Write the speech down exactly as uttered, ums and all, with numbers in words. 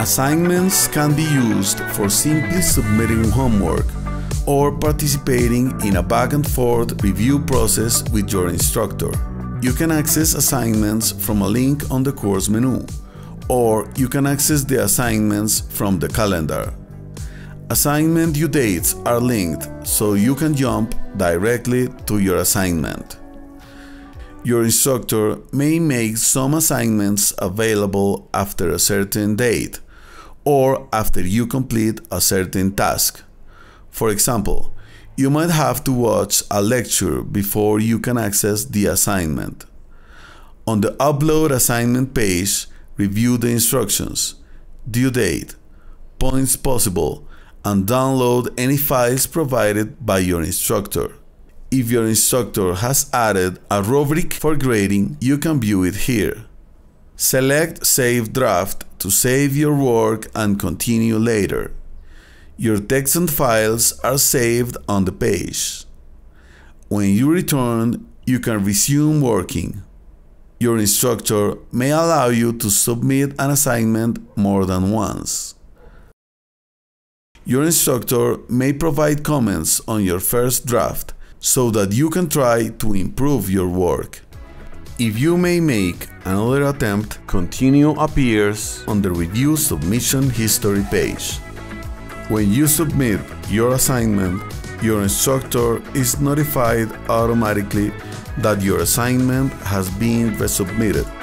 Assignments can be used for simply submitting homework or participating in a back-and-forth review process with your instructor. You can access assignments from a link on the course menu, or you can access the assignments from the calendar. Assignment due dates are linked, so you can jump directly to your assignment. Your instructor may make some assignments available after a certain date, or after you complete a certain task. For example, you might have to watch a lecture before you can access the assignment. On the Upload Assignment page, review the instructions, due date, points possible, and download any files provided by your instructor. If your instructor has added a rubric for grading, you can view it here. Select Save Draft to save your work and continue later. Your text and files are saved on the page. When you return, you can resume working. Your instructor may allow you to submit an assignment more than once. Your instructor may provide comments on your first draft so that you can try to improve your work. If you may make another attempt, continue appears on the Review Submission History page. When you submit your assignment, your instructor is notified automatically that your assignment has been resubmitted.